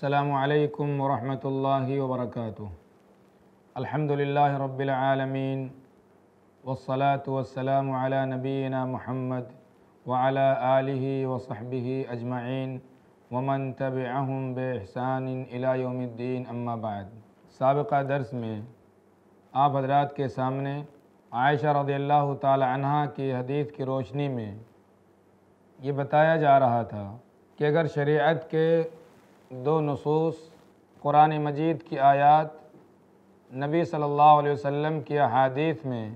अस्सलामु अलैकुम वरहमतुल्लाहि वबरकातुहू। अल्हम्दुलिल्लाहि रब्बिल आलमीन वस्सलातु वस्सलामु अला नबीना मुहम्मद व अला आलिहि व सहबिहि अजमईन वमन तबिअहुम बिइहसान इला यौमिद्दीन, अम्मा बाद। साबिक़ा दर्स में आप हज़रात के सामने आयशा रज़ियल्लाहु ताला अन्हा की हदीस की रोशनी में ये बताया जा रहा था कि अगर शरीयत के दो नसूस कुरान मजीद की आयात, नबी सल्लल्लाहु अलैहि वसल्लम की अहादीस में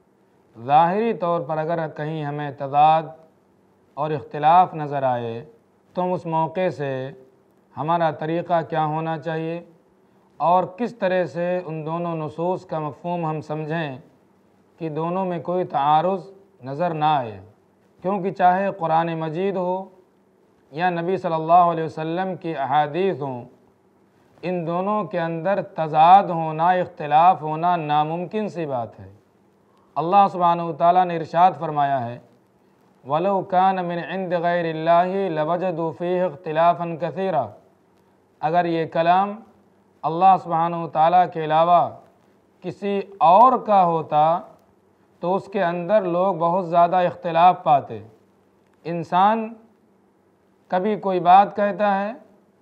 ज़ाहिरी तौर पर अगर कहीं हमें तज़ाद और इख्तिलाफ़ नज़र आए तो उस मौके से हमारा तरीक़ा क्या होना चाहिए और किस तरह से उन दोनों नसूस का मफ़हूम हम समझें कि दोनों में कोई तारुज़ नज़र ना आए। क्योंकि चाहे कुरान मजीद हो या नबी सल्लल्लाहु अलैहि वसल्लम की अहादीस हों, इन दोनों के अंदर तज़ाद होना, इख्तिलाफ़ होना नामुमकिन सी बात है। अल्लाह सुब्हानहु व तआला ने इरशाद फरमाया है, वलौ कान मिन इंद गैरिल्लाहि लवजदू फ़ीहि इख्तिलाफ़न कसीरा। अगर ये कलाम अल्लाह सुब्हानहु व तआला के अलावा किसी और का होता तो उसके अंदर लोग बहुत ज़्यादा इख्तिलाफ़ पाते। इंसान कभी कोई बात कहता है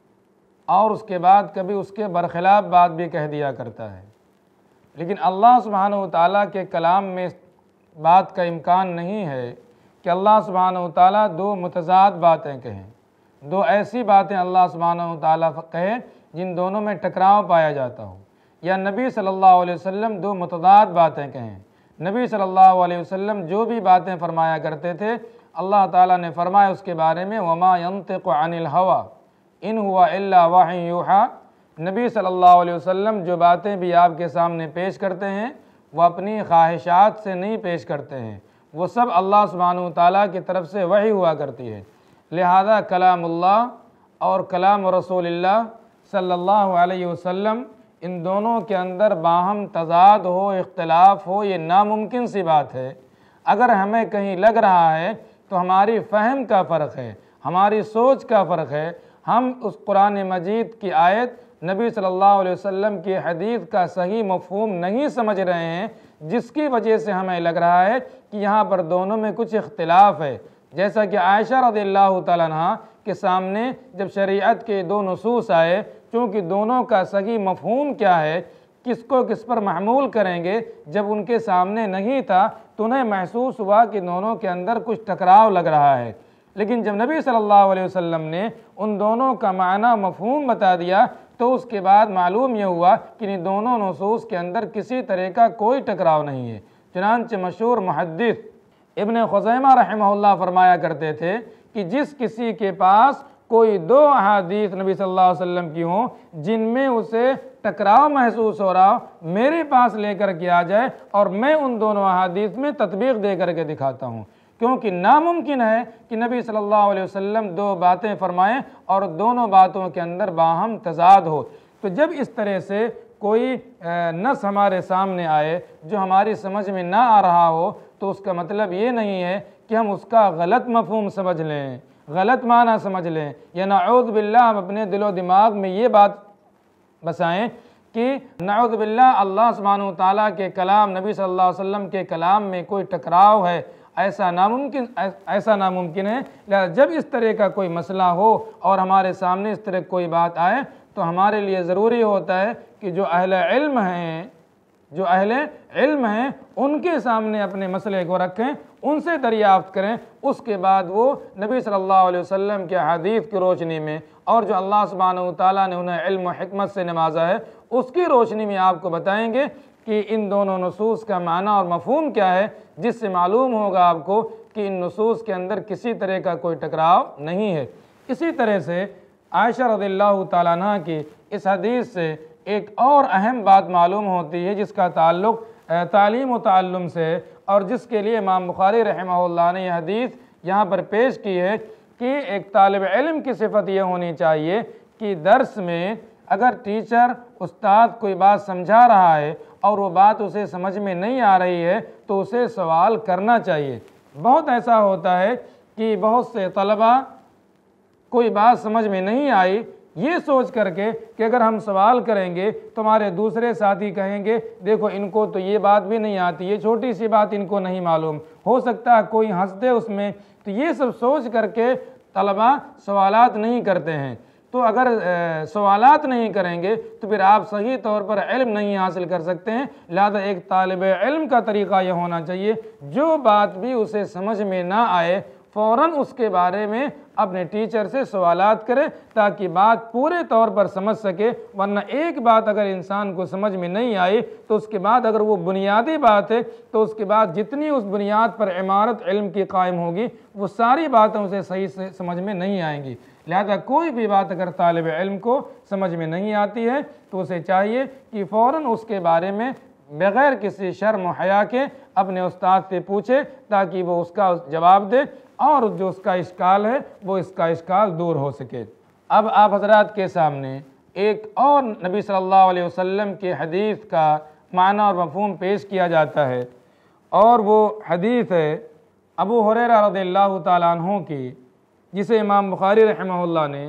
और उसके बाद कभी उसके बरखिलाफ़ बात भी कह दिया करता है, लेकिन अल्लाह सुब्हानहु व तआला के कलाम में इस बात का इम्कान नहीं है कि अल्लाह सुब्हानहु व तआला दो मुतज़ाद बातें कहें, दो ऐसी बातें अल्लाह सुब्हानहु व तआला कहे जिन दोनों में टकराव पाया जाता हो, या नबी सल्लल्लाहु अलैहि वसल्लम दो मुतज़ाद बातें कहें। नबी सल्लल्लाहु अलैहि वसल्लम जो भी बातें फरमाया करते थे, अल्लाह ताला ने फरमाया उसके बारे में, वमा यंतिक़ु अनिल हवा इन हुआ इल्ला वही यूहा। नबी सल्लल्लाहु अलैहि वसल्लम जो बातें भी आपके सामने पेश करते हैं वह अपनी ख्वाहिशात से नहीं पेश करते हैं, वो सब अल्लाह सुब्हानहु व तआला की तरफ से वही हुआ करती है। लिहाजा कलामुल्लाह और कलाम रसूलुल्लाह सल्लल्लाहु अलैहि वसल्लम, इन दोनों के अंदर बाहम तज़ाद हो, इख्तिलाफ़ हो, ये नामुमकिन सी बात है। अगर हमें कहीं लग रहा है तो हमारी फ़हम का फ़र्क है, हमारी सोच का फ़र्क है। हम उस कुरान मजीद की आयत, नबी सल्लल्लाहु अलैहि वसल्लम की हदीस का सही मफ़हूम नहीं समझ रहे हैं, जिसकी वजह से हमें लग रहा है कि यहाँ पर दोनों में कुछ इख्तिलाफ़ है। जैसा कि आयशा रज़ियल्लाहु ताला अन्हा के सामने जब शरीयत के दो नसूस आए, चूँकि दोनों का सही मफ़हूम क्या है, किसको किस पर महमूल करेंगे, जब उनके सामने नहीं था तो उन्हें महसूस हुआ कि दोनों के अंदर कुछ टकराव लग रहा है। लेकिन जब नबी सल्लल्लाहु अलैहि वसल्लम ने उन दोनों का माना मफ़हूम बता दिया तो उसके बाद मालूम यह हुआ कि इन दोनों नसूस के अंदर किसी तरह का कोई टकराव नहीं है। चुनांचे मशहूर मुहद्दिस इब्न खुज़ैमा रहमहुल्लाह फरमाया करते थे कि जिस किसी के पास कोई दो अहादीस नबी सल्लल्लाहु अलैहि वसल्लम की हों जिनमें उसे टकराव महसूस हो रहा हो, मेरे पास लेकर के आ जाए और मैं उन दोनों अहादीस में तत्बीक दे करके दिखाता हूँ। क्योंकि नामुमकिन है कि नबी सल्लल्लाहु अलैहि वसल्लम दो बातें फरमाएं और दोनों बातों के अंदर बाहम तज़ाद हो। तो जब इस तरह से कोई नस हमारे सामने आए जो हमारी समझ में ना आ रहा हो, तो उसका मतलब ये नहीं है कि हम उसका गलत मफ़हूम समझ लें, गलत माना समझ लें, या नऊज़ बिल्लाह हम अपने दिलो दिमाग में ये बात बसाएं कि नऊज़ बिल्लाह अल्लाह सुब्हानहु व तआला के कलाम, नबी सल्लल्लाहु अलैहि वसल्लम के कलाम में कोई टकराव है, ऐसा नामुमकिन है। जब इस तरह का कोई मसला हो और हमारे सामने इस तरह कोई बात आए तो हमारे लिए ज़रूरी होता है कि जो अहले इल्म हैं उनके सामने अपने मसले को रखें, उनसे दरियाफ्त करें, उसके बाद वो नबी सल्लल्लाहु अलैहि वसल्लम के हदीस की रोशनी में और जो अल्लाह सुब्हानहु व तआला ने उन्हें इल्म व हिकमत से नवाजा है उसकी रोशनी में आपको बताएंगे कि इन दोनों नसूस का माना और मफ़हूम क्या है, जिससे मालूम होगा आपको कि इन नसूस के अंदर किसी तरह का कोई टकराव नहीं है। इसी तरह से आयशा रज़ियल्लाहु ताला अन्हा की इस हदीस से एक और अहम बात मालूम होती है जिसका ताल्लुक़ तालीम व ताल्लुम से, और जिसके लिए इमाम बुखारी रहमहुल्लाह ने यह हदीस यहाँ पर पेश की है कि एक तालिब इल्म की सिफ़त यह होनी चाहिए कि दर्स में अगर टीचर उस्ताद कोई बात समझा रहा है और वो बात उसे समझ में नहीं आ रही है तो उसे सवाल करना चाहिए। बहुत ऐसा होता है कि बहुत से तलबा कोई बात समझ में नहीं आई ये सोच करके कि अगर हम सवाल करेंगे तो हमारे दूसरे साथी कहेंगे देखो इनको तो ये बात भी नहीं आती, ये छोटी सी बात इनको नहीं मालूम, हो सकता है कोई हंस दे उसमें। तो ये सब सोच करके तलबा सवालात नहीं करते हैं। तो अगर सवालात नहीं करेंगे तो फिर आप सही तौर पर इल्म नहीं हासिल कर सकते हैं। लिहाजा एक तालिब इल्म का तरीक़ा यह होना चाहिए, जो बात भी उसे समझ में ना आए फ़ौरन उसके बारे में अपने टीचर से सवालात करे ताकि बात पूरे तौर पर समझ सके। वरना एक बात अगर इंसान को समझ में नहीं आई तो उसके बाद अगर वो बुनियादी बात है तो उसके बाद जितनी उस बुनियाद पर इमारत इल्म की कायम होगी वो सारी बातें उसे सही से समझ में नहीं आएंगी। लिहाजा कोई भी बात अगर तालिब इल्म को समझ में नहीं आती है तो उसे चाहिए कि फ़ौरन उसके बारे में बग़ैर किसी शर्म व हया के अपने उस्ताद से पूछे ताकि वो उसका जवाब दे और जो उसका इश्काल है वो इसका इश्काल दूर हो सके। अब आप हज़रात के सामने एक और नबी सल्लल्लाहु अलैहि वसल्लम के हदीस का माना और मफ़हूम पेश किया जाता है और वो हदीस है अबू हुरैरा रज़ियल्लाहु ताला अन्हु की, जिसे इमाम बुखारी रहमहुल्लाह ने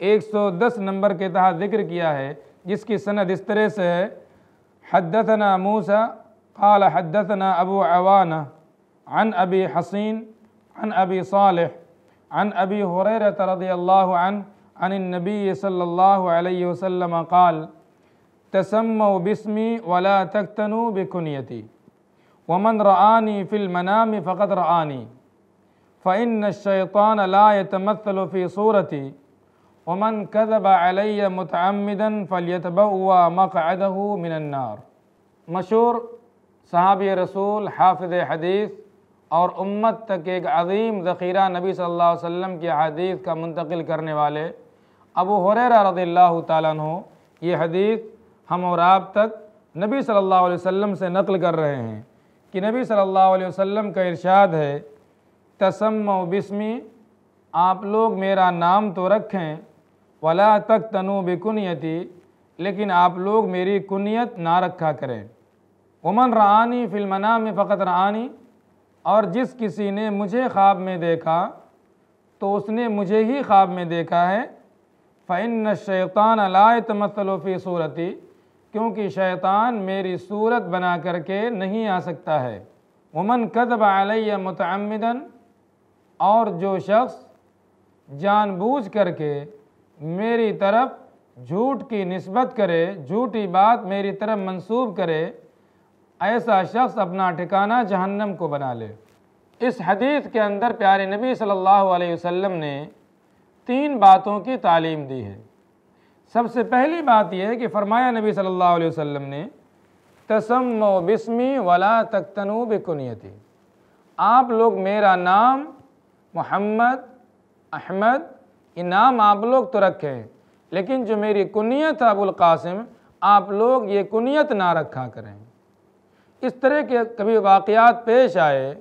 110 नंबर के तहत ज़िक्र किया है, जिसकी सनद इस तरह से है हद्दथना मूसा क़ाल हद्दथना अबू अवाना अन अबी हसीन अन अबी सालिह अन अबी हुरैरा रज़ियल्लाहु अन्हु अन नबी सल्लल्लाहु अलैहि वसल्लम क़ाल तसम्मौ बिस्मी वला तक्तनु बिकुनियती वमन रआनी फिल मनामी फ़क़द रआनी फ़इन्न शैतान ला यतमत्थलु फ़ी सूरती वमन कज़ब अलैय मुतअम्मिदन फ़ल्यतबव्वा मक़अदहु मिनन नार। मशहूर सहाबी रसूल, हाफ़िज़ हदीस और उम्मत तक एक अज़ीम ज़ख़ीरा नबी सल्लल्लाहु अलैहि वसल्लम की हदीस का मुंतकिल करने वाले अबू हुरैरा रज़ियल्लाहु ताला अन्हु ये हदीस हम और आप तक नबी सल्लल्लाहु अलैहि वसल्लम से नक़ल कर रहे हैं कि नबी सल्लल्लाहु अलैहि वसल्लम का इरशाद है तसम्मौ बिस्मी, आप लोग मेरा नाम तो रखें, वला तक्तनु बिकुनियती, लेकिन आप लोग मेरी कुनियत ना रखा करें। वमन रआनी फिल मनामी फ़क़द रआनी, और जिस किसी ने मुझे ख्वाब में देखा तो उसने मुझे ही ख्वाब में देखा है। फ़इन्न शैतान ला यतमत्थलु फ़ी सूरती, क्योंकि शैतान मेरी सूरत बना करके नहीं आ सकता है। वमन कज़ब अलैय मुतअम्मिदन, और जो शख्स जानबूझ करके मेरी तरफ झूठ की निस्बत करे, झूठी बात मेरी तरफ मंसूब करे, ऐसा शख्स अपना ठिकाना जहन्नम को बना ले। इस हदीस के अंदर प्यारे नबी सल्लल्लाहु अलैहि वसल्लम ने 3 बातों की तालीम दी है। सबसे पहली बात यह है कि फरमाया नबी सल्लल्लाहु अलैहि वसल्लम ने तसम्मौ बिस्मी वला तक्तनु बिकुनियती, आप लोग मेरा नाम मोहम्मद, अहमद, ये नाम आप लोग तो रखें, लेकिन जो मेरी कुनियत है अबुल कासिम, आप लोग ये कुनियत ना रखा करें। इस तरह के कभी वाक़यात पेश आए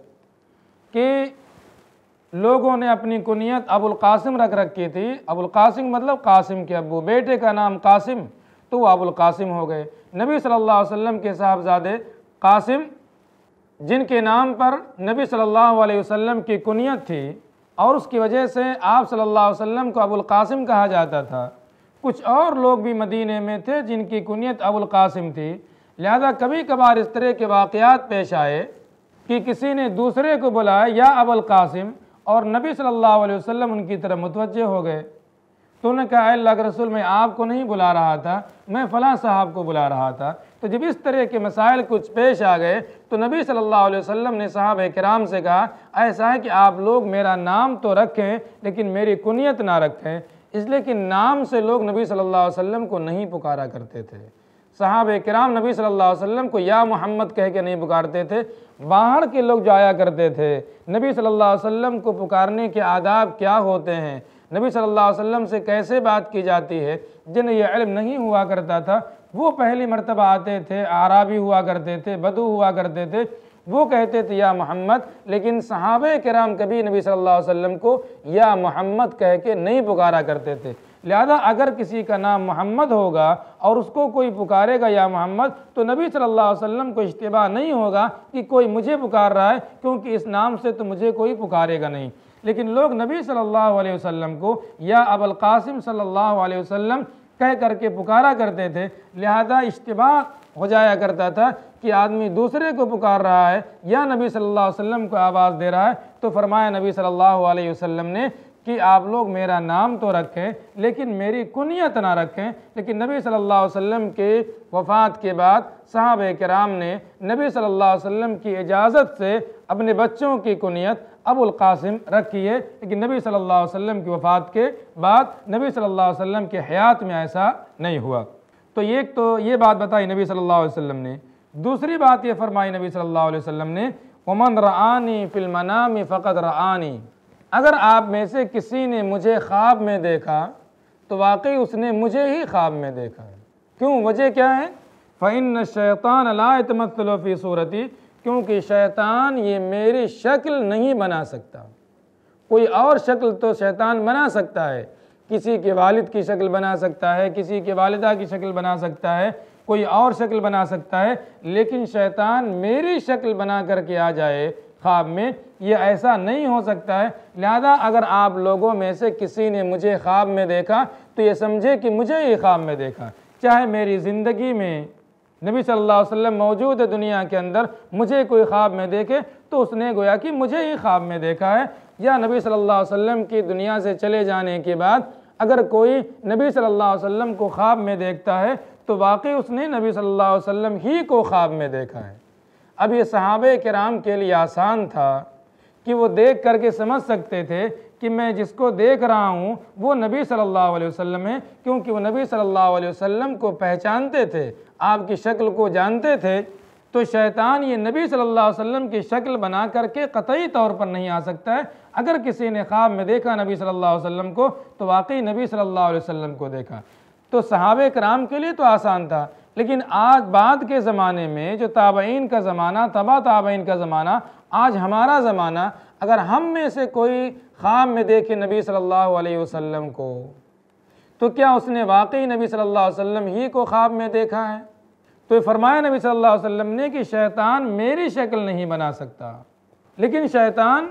कि लोगों ने अपनी कुनियत अबुल कासिम रख रखी थी। अबुल कासिम मतलब कासिम के अब्बू, बेटे का नाम कासिम तो वो अबुल कासिम हो गए। नबी सल्लल्लाहु अलैहि वसल्लम के साहबजादे कासिम, जिनके नाम पर नबी सल्लल्लाहु अलैहि वसल्लम की कुनियत थी और उसकी वजह से आप सल्लल्लाहु अलैहि वसल्लम को अबुल कासिम कहा जाता था। कुछ और लोग भी मदीने में थे जिनकी कुनियत अबुल कासिम थी। लिहाजा कभी कभार इस तरह के वाक़यात पेश आए कि किसी ने दूसरे को बुलाया या अबुल कासिम, और नबी सल्लल्लाहु अलैहि वसल्लम उनकी तरफ मुतवज्जे हो गए। तो उन्होंने कहा अल्लाह के रसूल, मैं आपको नहीं बुला रहा था, मैं फ़लाँ साहब को बुला रहा था। तो जब इस तरह के मसाइल कुछ पेश आ गए तो नबी सल्लल्लाहु अलैहि वसल्लम ने सहाबा किराम से कहा ऐसा है कि आप लोग मेरा नाम तो रखें लेकिन मेरी कुनियत ना रखें। इसलिए कि नाम से लोग नबी सल्लल्लाहु अलैहि वसल्लम को नहीं पुकारा करते थे। सहाबा किराम नबी सल्लल्लाहु अलैहि वसल्लम को या मोहम्मद कह के नहीं पुकारते थे। बाहर के लोग जो आया करते थे, नबी सल्लल्लाहु अलैहि वसल्लम को पुकारने के आदाब क्या होते हैं, नबी सल्लल्लाहु अलैहि वसल्लम से कैसे बात की जाती है, जिन्हें यह इल्म नहीं हुआ करता था, वो पहली मर्तबा आते थे, आराबी हुआ करते थे, बदू हुआ करते थे, वो कहते थे या मोहम्मद। लेकिन सहाबा किराम कभी नबी सल्लल्लाहु अलैहि वसल्लम को या मोहम्मद कह के नहीं पुकारा करते थे। लिहाजा अगर किसी का नाम मोहम्मद होगा और उसको कोई पुकारेगा या मोहम्मद, तो नबी सल्लल्लाहु अलैहि वसल्लम को इश्तिबाह नहीं होगा कि कोई मुझे पुकार रहा है, क्योंकि इस नाम से तो मुझे कोई पुकारेगा नहीं। लेकिन लोग नबी सल्लल्लाहु अलैहि वसल्लम को या अबुल कासिम सल्लल्लाहु अलैहि वसल्लम कह करके पुकारा करते थे, लिहाजा इश्तिबाह हो जाया करता था कि आदमी दूसरे को पुकार रहा है या नबी सल्लल्लाहु अलैहि वसल्लम को आवाज़ दे रहा है। तो फरमाया नबी सल्लल्लाहु अलैहि वसल्लम ने कि आप लोग मेरा नाम तो रखें लेकिन मेरी कुनियत ना रखें। लेकिन नबी सल्लल्लाहु अलैहि वसल्लम के वफ़ात के बाद सहाबे किराम ने नबी सल्लल्लाहु अलैहि वसल्लम की इजाज़त से अपने बच्चों की कुनियत अबुल कासिम रखी है। लेकिन नबी सल्लल्लाहु अलैहि वसल्लम की वफ़ात के बाद नबी सल्लल्लाहु अलैहि वसल्लम के हयात में ऐसा नहीं हुआ। तो ये बात बताई नबी सल्लल्लाहु अलैहि वसल्लम ने। दूसरी बात ये फरमाई नबी सल्लल्लाहु अलैहि वसल्लम ने, वमन रआनी फिल मनामी फ़क़द रआनी, अगर आप में से किसी ने मुझे ख्वाब में देखा तो वाकई उसने मुझे ही ख्वाब में देखा है। क्यों, वजह क्या है? फ़इन्न शैतान ला यतमत्तलु फ़ी सूरती, क्योंकि शैतान ये मेरी शक्ल नहीं बना सकता। कोई और शक्ल तो शैतान बना सकता है, किसी के वालिद की शक्ल बना सकता है, किसी के वालिदा की शक्ल बना सकता है, कोई और शक्ल बना सकता है, लेकिन शैतान मेरी शक्ल बना करके आ जाए ख्वाब में, ये ऐसा नहीं हो सकता है। लिहाजा अगर आप लोगों में से किसी ने मुझे ख्वाब में देखा तो ये समझे कि मुझे ही ख्वाब में देखा। चाहे मेरी ज़िंदगी में नबी सल्लल्लाहु अलैहि वसल्लम मौजूद है दुनिया के अंदर, मुझे कोई ख्वाब में देखे तो उसने गोया कि मुझे ही ख्वाब में देखा है। या नबी सल्लल्लाहु अलैहि वसल्लम की दुनिया से चले जाने के बाद अगर कोई नबी सल्लल्लाहु अलैहि वसल्लम को ख्वाब में देखता है तो वाकई उसने नबी सल्लल्लाहु अलैहि वसल्लम ही को ख्वाब में देखा है। अब ये सहाबे किराम के लिए आसान था कि वो देख करके समझ सकते थे कि मैं जिसको देख रहा हूँ वो नबी सल्लल्लाहु अलैहि वसल्लम है, क्योंकि वो नबी सल्लल्लाहु अलैहि वसल्लम को पहचानते थे, आपकी शक्ल को जानते थे। तो शैतान ये नबी सल्लल्लाहु अलैहि वसल्लम की शक्ल बना करके कतई तौर पर नहीं आ सकता है। अगर किसी ने ख्वाब में देखा नबी सल्लल्लाहु अलैहि वसल्लम को तो वाकई नबी सल्लल्लाहु अलैहि वसल्लम को देखा। तो सहाबे किराम के लिए तो आसान था, लेकिन आज बाद के ज़माने में जो ताबईन का ज़माना, तबा ताबईन का ज़माना, आज हमारा ज़माना, अगर हम में से कोई ख्वाब में देखे नबी सल्लल्लाहु अलैहि वसल्लम को तो क्या उसने वाकई नबी सल्लल्लाहु अलैहि वसल्लम ही को ख्वाब में देखा है? तो फरमाया नबी सल्लल्लाहु अलैहि वसल्लम ने कि शैतान मेरी शक्ल नहीं बना सकता, लेकिन शैतान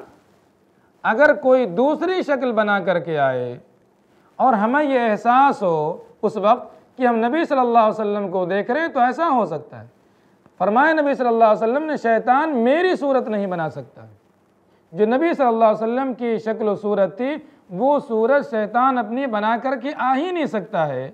अगर कोई दूसरी शक्ल बना करके आए और हमें यह एहसास हो उस वक्त कि हम नबी सल्लल्लाहु अलैहि वसल्लम को देख रहे हैं तो ऐसा हो सकता है। फरमाया नबी सल्लल्लाहु अलैहि वसल्लम ने, शैतान मेरी सूरत नहीं बना सकता। जो नबी सल्लल्लाहु अलैहि वसल्लम की शक्ल सूरत थी वो सूरत शैतान अपनी बना करके आ ही नहीं सकता है,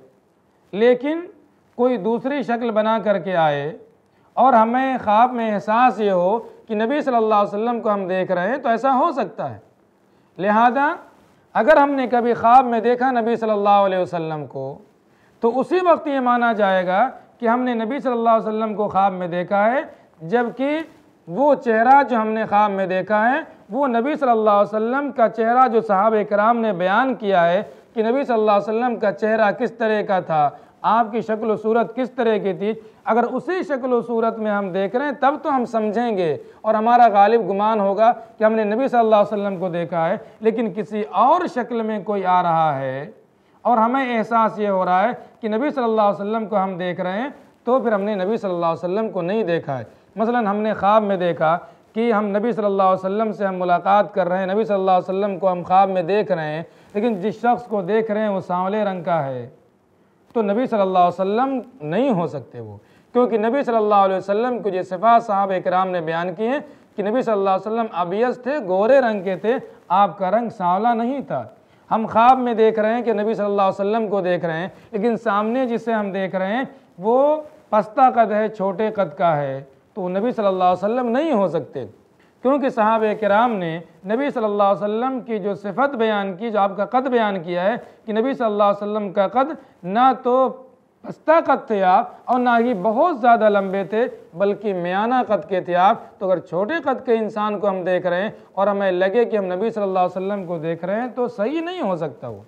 लेकिन कोई दूसरी शक्ल बना करके आए और हमें ख्वाब में एहसास ये हो कि नबी सल्लल्लाहु अलैहि वसल्लम को हम देख रहे हैं तो ऐसा हो सकता है। लिहाजा अगर हमने कभी ख्वाब में देखा नबी सल्लल्लाहु अलैहि वसल्लम को तो उसी वक्त ये माना जाएगा कि हमने नबी सल्लल्लाहु अलैहि वसल्लम को ख्वाब में देखा है, जबकि वो चेहरा जो हमने ख्वाब में देखा है वो नबी सल्लल्लाहु अलैहि वसल्लम का चेहरा जो सहाबे किराम ने बयान किया है कि नबी सल्लल्लाहु अलैहि वसल्लम का चेहरा किस तरह का था, आपकी शक्ल व सूरत किस तरह की थी, अगर उसी शक्ल व सूरत में हम देख रहे हैं तब तो हम समझेंगे और हमारा गालिब गुमान होगा कि हमने नबी सल्लल्लाहु अलैहि वसल्लम को देखा है। लेकिन किसी और शक्ल में कोई आ रहा है और हमें एहसास ये हो रहा है कि नबी सल्लल्लाहु अलैहि वसल्लम को हम देख रहे हैं तो फिर हमने नबी सल्लल्लाहु अलैहि वसल्लम को नहीं देखा है। मसलन हमने ख्वाब में देखा कि हम नबी सल्लल्लाहु अलैहि वसल्लम से हम मुलाकात कर रहे हैं, नबी सल्लल्लाहु अलैहि वसल्लम को हम ख्वाब में देख रहे हैं, लेकिन जिस शख्स को देख रहे हैं वो सांवले रंग का है तो नबी सल्लल्लाहु अलैहि वसल्लम नहीं हो सकते वो, क्योंकि नबी सल्लल्लाहु अलैहि वसल्लम को जो सिफ़ात सहाबा किराम ने बयान की हैं कि नबी सल्लल्लाहु अलैहि वसल्लम अबियज़ थे, गोरे रंग के थे, आपका रंग सांवला नहीं था। हम ख्वाब में देख रहे हैं कि नबी सल्लल्लाहु अलैहि वसल्लम को देख रहे हैं, लेकिन सामने जिसे हम देख रहे हैं वो पस्ता कद है, छोटे कद का है, तो वो नबी सल्लल्लाहु अलैहि वसल्लम नहीं हो सकते, क्योंकि सहाबे किराम ने नबी सल्लल्लाहु अलैहि वसल्लम की जो सिफ़त बयान की, जो आपका कद बयान किया है कि नबी सल्लल्लाहु अलैहि वसल्लम का कद ना तो पस्ता कद थे आप और ना ही बहुत ज़्यादा लंबे थे, बल्कि मियाना कद के थे आप। तो अगर छोटे कद के इंसान को हम देख रहे हैं और हमें लगे कि हम नबी सल्लल्लाहु अलैहि वसल्लम को देख रहे हैं तो सही नहीं हो सकता। वो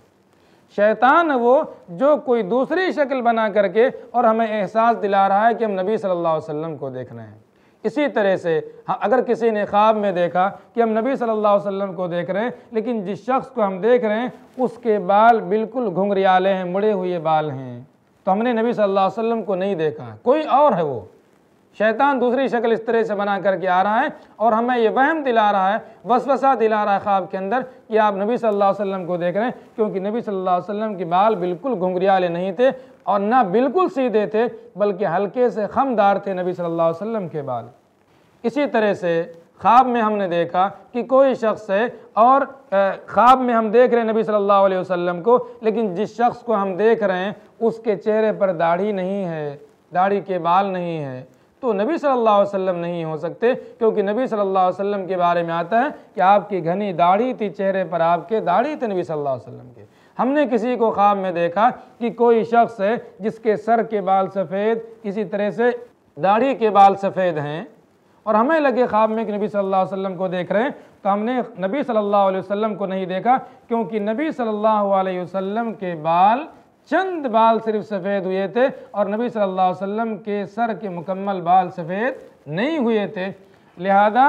शैतान है वो जो कोई दूसरी शक्ल बना करके और हमें एहसास दिला रहा है कि हम नबी सल्लल्लाहु अलैहि वसल्लम को देख रहे हैं। इसी तरह से अगर किसी ने ख्वाब में देखा कि हम नबी सल्लल्लाहु अलैहि वसल्लम को देख रहे हैं, लेकिन जिस शख्स को हम देख रहे हैं उसके बाल बिल्कुल घुंघरियाले हैं, मुड़े हुए बाल हैं, तो हमने नबी सल्लल्लाहु अलैहि वसल्लम को नहीं देखा, कोई और है वो। शैतान दूसरी शक्ल इस तरह से बना करके आ रहा है और हमें ये वहम दिला रहा है, वसवसा दिला रहा है ख्वाब के अंदर कि आप नबी सल्लल्लाहु अलैहि वसल्लम को देख रहे हैं, क्योंकि नबी सल्लल्लाहु अलैहि वसल्लम के बाल बिल्कुल घुंघरियाले नहीं थे और ना बिल्कुल सीधे थे, बल्कि हल्के से खमदार थे नबी सल्लल्लाहु अलैहि वसल्लम के बाल। इसी तरह से ख्वाब में हमने देखा कि कोई शख्स है और ख्वाब में हम देख रहे हैं नबी सल्लल्लाहु अलैहि वसल्लम को, लेकिन जिस शख्स को हम देख रहे हैं उसके चेहरे पर दाढ़ी नहीं है, दाढ़ी के बाल नहीं है, तो नबी सल्लल्लाहु अलैहि वसल्लम नहीं हो सकते, क्योंकि नबी सल्लल्लाहु अलैहि वसल्लम के बारे में आता है कि आपकी घनी दाढ़ी थी, चेहरे पर आपके दाढ़ी थे नबी सल्लल्लाहु अलैहि वसल्लम के। हमने किसी को ख्वाब में देखा कि कोई शख्स है जिसके सर के बाल सफ़ेद, इसी तरह से दाढ़ी के बाल सफ़ेद हैं, और हमें लगे ख्वाब में कि नबी सल्लल्लाहु अलैहि वसल्लम को देख रहे हैं, तो हमने नबी सल्लल्लाहु अलैहि वसल्लम को नहीं देखा, क्योंकि नबी सल्लल्लाहु अलैहि वसल्लम के बाल चंद बाल सिर्फ सफ़ेद हुए थे और नबी सल्लल्लाहु अलैहि वसल्लम के सर के मुकम्मल बाल सफ़ेद नहीं हुए थे। लिहाजा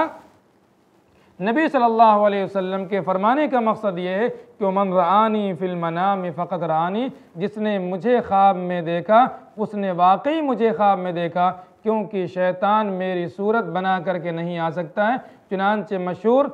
नबी सल्लल्लाहु अलैहि वसल्लम के फरमाने का मकसद ये है कि मन रआनी फिल मनाम फ़क़त रआनी, जिसने मुझे ख्वाब में देखा उसने वाकई मुझे ख्वाब में देखा, क्योंकि शैतान मेरी सूरत बना करके नहीं आ सकता है। चुनांचे मशहूर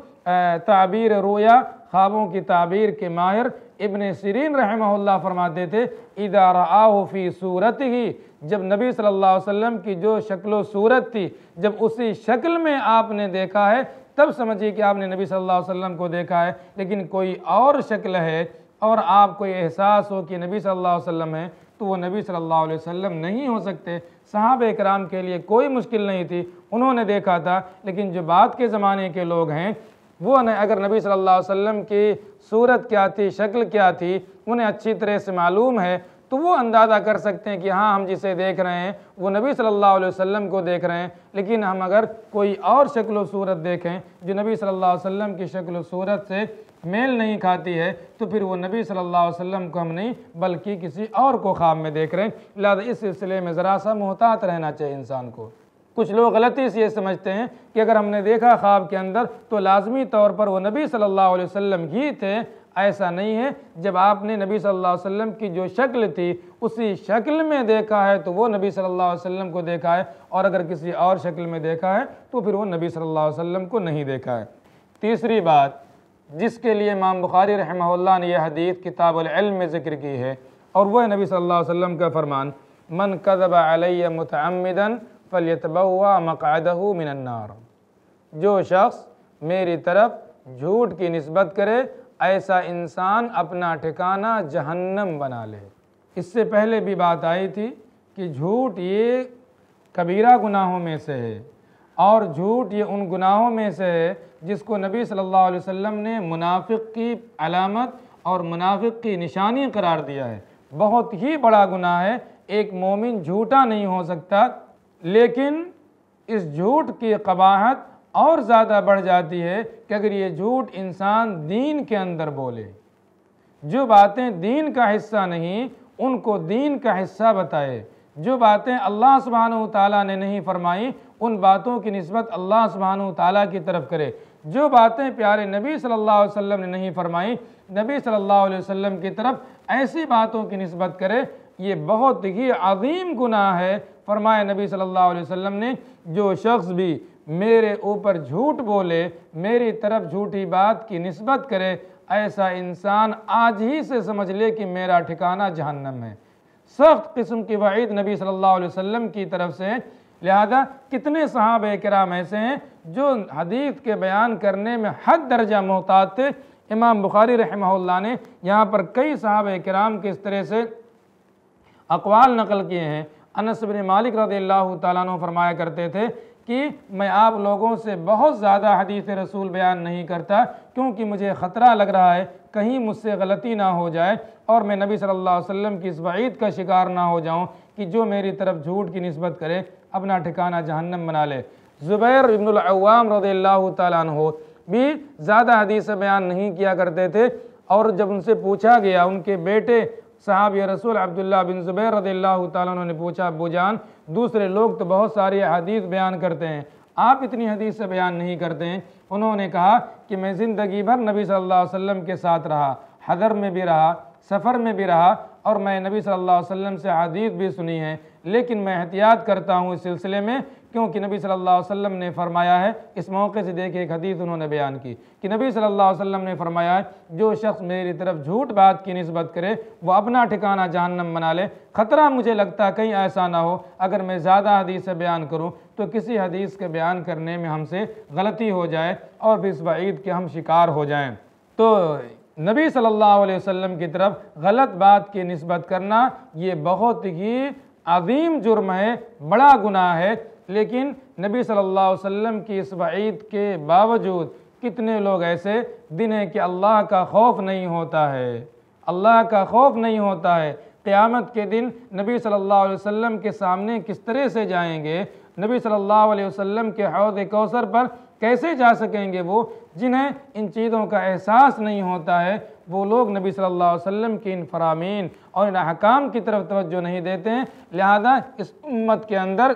ताबीर रोया, ख्वाबों की ताबीर के माहिर इब्न सिरीन रहमहुल्लाह फरमाते थे, इदा रआहु फी सूरतिही, जब नबी सल्लल्लाहु अलैहि वसल्लम की जो शक्ल सूरत थी, जब उसी शक्ल में आपने देखा है, तब समझिए कि आपने नबी सल्लल्लाहु अलैहि वसल्लम को देखा है। लेकिन कोई और शक्ल है और आपको ये एहसास हो कि नबी सल्लल्लाहु अलैहि वसल्लम है, तो वो नबी सल्लल्लाहु अलैहि वसल्लम नहीं हो सकते। सहाबा किराम के लिए कोई मुश्किल नहीं थी, उन्होंने देखा था। लेकिन जो बाद के ज़माने के लोग हैं वो अगर नबी सल्लल्लाहु अलैहि वसल्लम की सूरत क्या थी, शक्ल क्या थी, उन्हें अच्छी तरह से मालूम है, तो वो अंदाज़ा कर सकते हैं कि हाँ, हम जिसे देख रहे हैं वो नबी सल्लल्लाहु अलैहि वसल्लम को देख रहे हैं। लेकिन हम अगर कोई और शक्ल व सूरत देखें जो नबी सल्लल्लाहु अलैहि वसल्लम की शक्ल व सूरत से मेल नहीं खाती है, तो फिर वो नबी सल्लल्लाहु अलैहि वसल्लम को हम नहीं बल्कि किसी और को ख्वाब में देख रहे हैं। लिहाजा इस सिलसिले में ज़रा सा मोहतात रहना चाहिए इंसान को। कुछ लोग गलती से ये समझते हैं कि अगर हमने देखा ख्वाब के अंदर तो लाजमी तौर पर वो नबी सल्लल्लाहु अलैहि वसल्लम ही थे। ऐसा नहीं है। जब आपने नबी सल्लल्लाहु अलैहि वसल्लम की जो शक्ल थी उसी शक्ल में देखा है तो वो नबी सल्लल्लाहु अलैहि वसल्लम को देखा है, और अगर किसी और शक्ल में देखा है तो फिर वो नबी सल्लल्लाहु अलैहि वसल्लम को नहीं देखा है। तीसरी बात जिसके लिए इमाम बुखारी रहमहुल्लाह ने यह हदीस किताबुल इल्म में ज़िक्र की है, और वह नबी सल्लल्लाहु अलैहि वसल्लम का फरमान, मन कज़ब अलैया मुतअम्मिदन फल्यतबव्वा मक़अदहु मिनन नार। जो शख्स मेरी तरफ झूठ की निस्बत करे ऐसा इंसान अपना ठिकाना जहन्नम बना ले। इससे पहले भी बात आई थी कि झूठ ये कबीरा गुनाहों में से है, और झूठ ये उन गुनाहों में से है जिसको नबी सल्लल्लाहु अलैहि वसल्लम ने मुनाफिक की अलामत और मुनाफिक की निशानी करार दिया है। बहुत ही बड़ा गुनाह है। एक मोमिन झूठा नहीं हो सकता, लेकिन इस झूठ की कबाहत और ज़्यादा बढ़ जाती है कि अगर ये झूठ इंसान दीन के अंदर बोले, जो बातें दीन का हिस्सा नहीं उनको दीन का हिस्सा बताए, जो बातें अल्लाह सुब्हानहू तआला ने नहीं फरमाई उन बातों की निस्बत अल्लाह सुब्हानहू तआला की तरफ करे, जो बातें प्यारे नबी सल्लल्लाहु अलैहि वसल्लम ने नहीं फरमाई नबी सल्लल्लाहु अलैहि वसल्लम की तरफ ऐसी बातों की निस्बत करे, ये बहुत ही अजीम गुनाह है। फरमाया नबी सल्लल्लाहु अलैहि वसल्लम ने, जो शख्स भी मेरे ऊपर झूठ बोले, मेरी तरफ झूठी बात की निस्बत करे, ऐसा इंसान आज ही से समझ ले कि मेरा ठिकाना जहन्नम है। सख्त किस्म की वईद नबी सल्लल्लाहु अलैहि वसल्लम की तरफ से। लिहाजा कितने सहाबे किराम ऐसे हैं जो हदीस के बयान करने में हद दर्जा मोहतात थे। इमाम बुखारी रहमहुल्लाह ने यहाँ पर कई सहाबे किराम के इस तरह से अक़वाल नकल किए हैं। अनस बिन मालिक रज़ियल्लाहु तआला अन्हु फरमाया करते थे कि मैं आप लोगों से बहुत ज़्यादा हदीस रसूल बयान नहीं करता, क्योंकि मुझे ख़तरा लग रहा है कहीं मुझसे गलती ना हो जाए और मैं नबी सल्लल्लाहु अलैहि वसल्लम की इस वईद का शिकार ना हो जाऊं कि जो मेरी तरफ झूठ की निस्बत करे अपना ठिकाना जहन्नम बना ले। ज़ुबैर इब्नुल अव्वाम रज़ियल्लाहु तआला अन्हु भी ज़्यादा हदीस बयान नहीं किया करते थे, और जब उनसे पूछा गया, उनके बेटे साहब या रसूल अब्दुल्लाह बिन ज़ुबैर रज़ियल्लाहु तआला अन्हु ने पूछा, अब्बू जान दूसरे लोग तो बहुत सारी हदीस बयान करते हैं, आप इतनी हदीस से बयान नहीं करते हैं। उन्होंने कहा कि मैं ज़िंदगी भर नबी सल्लल्लाहु अलैहि वसल्लम के साथ रहा, हदर में भी रहा, सफ़र में भी रहा, और मैं नबी सल्लल्लाहु अलैहि वसल्लम से हदीस भी सुनी है, लेकिन मैं एहतियात करता हूँ इस सिलसिले में क्योंकि नबी सल्लल्लाहु अलैहि वसल्लम ने फरमाया है, इस मौके से देखिए एक हदीस उन्होंने बयान की कि नबी सल्लल्लाहु अलैहि वसल्लम ने फरमाया है, जो शख्स मेरी तरफ झूठ बात की निस्बत करे वो अपना ठिकाना जहन्नम बना ले। ख़तरा मुझे लगता है कहीं ऐसा ना हो अगर मैं ज़्यादा हदीस से बयान करूँ तो किसी हदीस के बयान करने में हमसे गलती हो जाए और फिर इस वईद के हम शिकार हो जाएँ। तो नबी सल्लल्लाहु अलैहि वसल्लम की तरफ गलत बात की निस्बत करना ये बहुत ही अजीम जुर्म है, बड़ा गुनाह है। लेकिन नबी सल्लल्लाहु अलैहि वसल्लम की इस वईद के बावजूद कितने लोग ऐसे दिन हैं कि अल्लाह का खौफ नहीं होता है, अल्लाह का खौफ नहीं होता है। क़यामत के दिन नबी सल्लल्लाहु अलैहि वसल्लम के सामने किस तरह से जाएंगे, नबी सल्लल्लाहु अलैहि वसल्लम के हौज़ कौसर पर कैसे जा सकेंगे वो जिन्हें इन चीज़ों का एहसास नहीं होता है। वो लोग नबी सल्लल्लाहु अलैहि वसल्लम की इन फरामीन और इन अहकाम की तरफ तवज्जो नहीं देते हैं। लिहाजा इस उम्मत के अंदर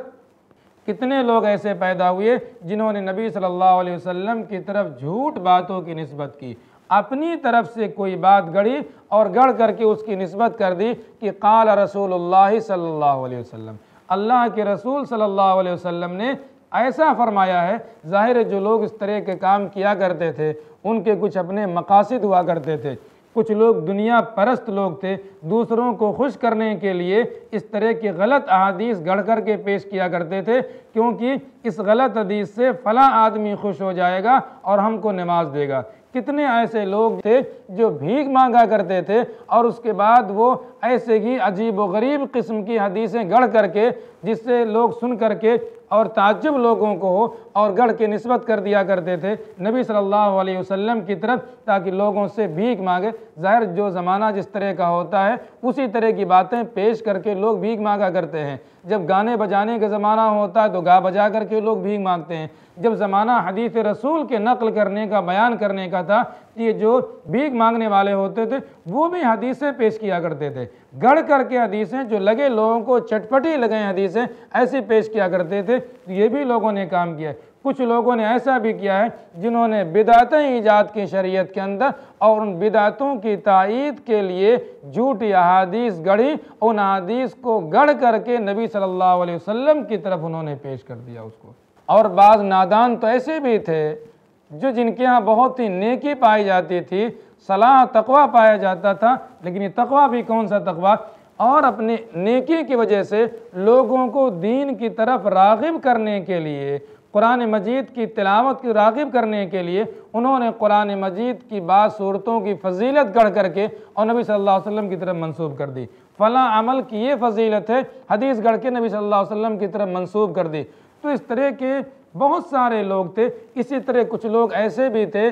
कितने लोग ऐसे पैदा हुए जिन्होंने नबी सल्लल्लाहु अलैहि वसल्लम की तरफ झूठ बातों की निस्बत की, अपनी तरफ से कोई बात गढ़ी और गढ़ करके उसकी निस्बत कर दी कि क़ाल रसूलुल्लाह सल्लल्लाहु अलैहि वसल्लम, अल्लाह के रसूल सल्लल्लाहु अलैहि वसल्लम ने ऐसा फरमाया है। ज़ाहिर है जो लोग इस तरह के काम किया करते थे उनके कुछ अपने मकासद हुआ करते थे, कुछ लोग दुनिया परस्त लोग थे, दूसरों को खुश करने के लिए इस तरह की गलत अहादीस गढ़ कर के पेश किया करते थे, क्योंकि इस गलत हदीस से फ़लाँ आदमी खुश हो जाएगा और हमको नमाज देगा। कितने ऐसे लोग थे जो भीख मांगा करते थे और उसके बाद वो ऐसे ही अजीब व गरीब किस्म की हदीसें गढ़ करके जिससे लोग सुन करके और ताज्जुब लोगों को हो और गढ़ के निस्बत कर दिया करते थे नबी सल्लल्लाहु अलैहि वसल्लम की तरफ, ताकि लोगों से भीख मांगे। ज़ाहिर जो ज़माना जिस तरह का होता है उसी तरह की बातें पेश करके लोग भीख मांगा करते हैं। जब गाने बजाने का ज़माना होता है तो गा बजा करके लोग भीख मांगते हैं। जब ज़माना हदीस रसूल के नक़ल करने का, बयान करने का था, ये जो भीख मांगने वाले होते थे वो भी हदीसें पेश किया करते थे, गढ़ करके हदीसें जो लगे लोगों को चटपटी लगे हदीसें ऐसी पेश किया करते थे। तो ये भी लोगों ने काम किया है। कुछ लोगों ने ऐसा भी किया है जिन्होंने बिदातें ईजाद की शरीयत के अंदर और उन बिदातों की तायीद के लिए झूठी अहादीस गढ़ी, उन अहादीस को गढ़ करके नबी सल्लल्लाहु अलैहि वसल्लम की तरफ उन्होंने पेश कर दिया उसको। और बाज़ नादान तो ऐसे भी थे जो जिनके यहाँ बहुत ही नेकी पाई जाती थी, सलाह तक़वा पाया जाता था, लेकिन ये तक़वा भी कौन सा तक़वा, और अपने नेकी की वजह से लोगों को दीन की तरफ राग़िब करने के लिए, कुरान मजीद की तिलावत की राग़िब करने के लिए उन्होंने कुरान मजीद की बात सूरतों की फ़जीलत गढ़ करके और नबी सल्लल्लाहु अलैहि वसल्लम की तरफ मंसूब कर दी। फ़लाँ अमल की ये फ़जीलत है, हदीस गढ़ के नबी सल्लल्लाहु अलैहि वसल्लम की तरफ मंसूब कर दी। तो इस तरह के बहुत सारे लोग थे। इसी तरह कुछ लोग ऐसे भी थे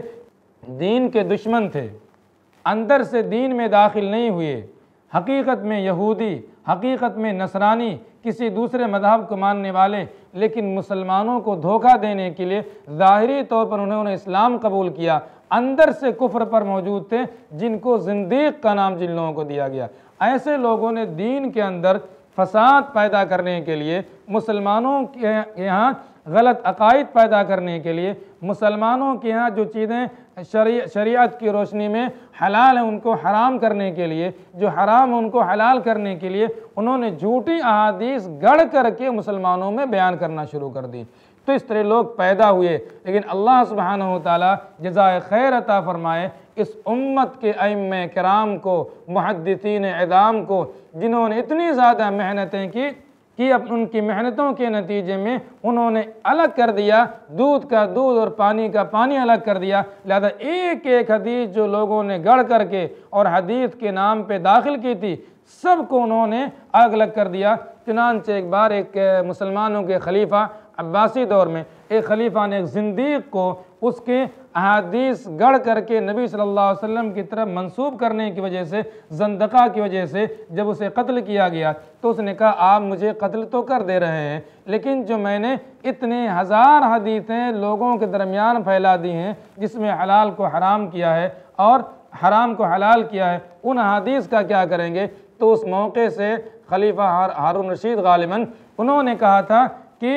दीन के दुश्मन थे, अंदर से दीन में दाखिल नहीं हुए, हकीकत में यहूदी, हकीकत में नसरानी, किसी दूसरे मज़हब को मानने वाले, लेकिन मुसलमानों को धोखा देने के लिए ज़ाहिरी तौर पर उन्होंने इस्लाम कबूल किया, अंदर से कुफ्र पर मौजूद थे, जिनको ज़िंदीक़ का नाम जिन लोगों को दिया गया। ऐसे लोगों ने दीन के अंदर फसाद पैदा करने के लिए, मुसलमानों के यहाँ गलत अकायद पैदा करने के लिए, मुसलमानों के यहाँ जो चीज़ें शरीयत की रोशनी में हलाल है उनको हराम करने के लिए, जो हराम है उनको हलाल करने के लिए उन्होंने झूठी अहादीस गढ़ करके मुसलमानों में बयान करना शुरू कर दी। तो इस तरह लोग पैदा हुए। लेकिन अल्लाह सुब्हानहू व तआला जज़ाए खैर अता फ़रमाए इस उम्मत के अइम्मे किराम को, मुहद्दिसीन इज़ाम को, जिन्होंने इतनी ज़्यादा मेहनतें की कि अब उनकी मेहनतों के नतीजे में उन्होंने अलग कर दिया, दूध का दूध और पानी का पानी अलग कर दिया। लिहाजा एक एक हदीस जो लोगों ने गढ़ करके और हदीस के नाम पे दाखिल की थी सबको उन्होंने अलग अलग कर दिया। चुनांचे एक बार एक मुसलमानों के खलीफा अब्बासी दौर में एक खलीफा ने एक ज़िंदीक़ को उसके अहादीस गढ़ करके नबी सल्लल्लाहु अलैहि वसल्लम की तरफ मंसूब करने की वजह से, ज़ंदक़ा की वजह से जब उसे कत्ल किया गया तो उसने कहा आप मुझे कत्ल तो कर दे रहे हैं, लेकिन जो मैंने इतने हज़ार हदीसें लोगों के दरमियान फैला दी हैं जिसमें हलाल को हराम किया है और हराम को हलाल किया है, उन हदीस का क्या करेंगे। तो उस मौके से खलीफा हारून रशीद गालिबन उन्होंने कहा था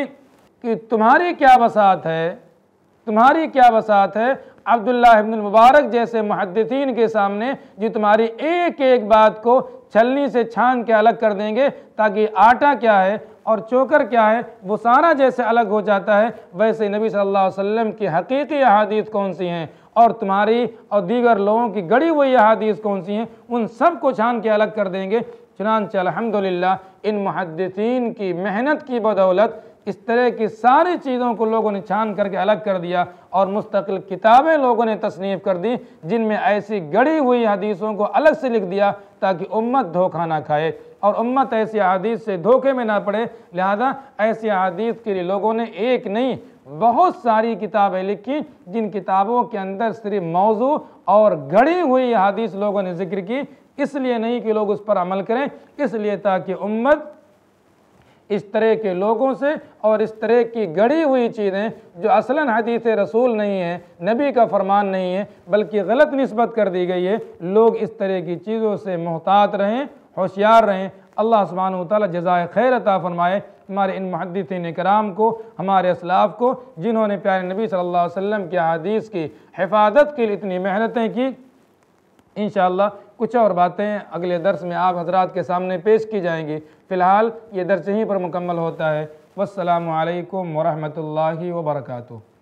कि तुम्हारी क्या बसात है, तुम्हारी क्या बसात है अब्दुल्लाह इब्न मुबारक जैसे मुहद्दिसीन के सामने जो तुम्हारी एक एक बात को छलनी से छान के अलग कर देंगे ताकि आटा क्या है और चोकर क्या है वो सारा जैसे अलग हो जाता है, वैसे नबी सल्लल्लाहु अलैहि वसल्लम की हकीकी अहादीस कौन सी हैं और तुम्हारी और दीगर लोगों की गढ़ी हुई अहादीस कौन सी हैं, उन सब को छान के अलग कर देंगे। चुनांचे अल्हम्दुलिल्लाह इन मुहद्दिसीन की मेहनत की बदौलत इस तरह की सारी चीज़ों को लोगों ने छान करके अलग कर दिया और मुस्तकिल किताबें लोगों ने तसनीफ़ कर दी जिनमें ऐसी गढ़ी हुई हदीसों को अलग से लिख दिया ताकि उम्मत धोखा ना खाए और उम्मत ऐसी हदीस से धोखे में ना पड़े। लिहाजा ऐसी हदीस के लिए लोगों ने एक नहीं बहुत सारी किताबें लिखी, जिन किताबों के अंदर सिर्फ मौजू और गढ़ी हुई हदीस लोगों ने जिक्र की, इसलिए नहीं कि लोग उस पर अमल करें, इसलिए ताकि उम्मत इस तरह के लोगों से और इस तरह की गढ़ी हुई चीज़ें जो असलन हदीस रसूल नहीं है, नबी का फरमान नहीं है, बल्कि गलत निस्बत कर दी गई है, लोग इस तरह की चीज़ों से मुहतात रहें, होशियार रहें। अल्लाह सुब्हानहू व तआला जज़ाए खैर अता फरमाए हमारे इन मुहद्दिसीन कराम को, हमारे असलाफ़ को, जिन्होंने प्यारे नबी सल्लल्लाहु अलैहि वसल्लम की हदीस की हिफाजत के लिए इतनी मेहनतें की। इंशाअल्लाह कुछ और बातें अगले दर्स में आप हजरात के सामने पेश की जाएंगी। फ़िलहाल ये दर्स यहीं पर मुकम्मल होता है। वस्सलामु अलैकुम व रहमतुल्लाहि व बरकातुहू।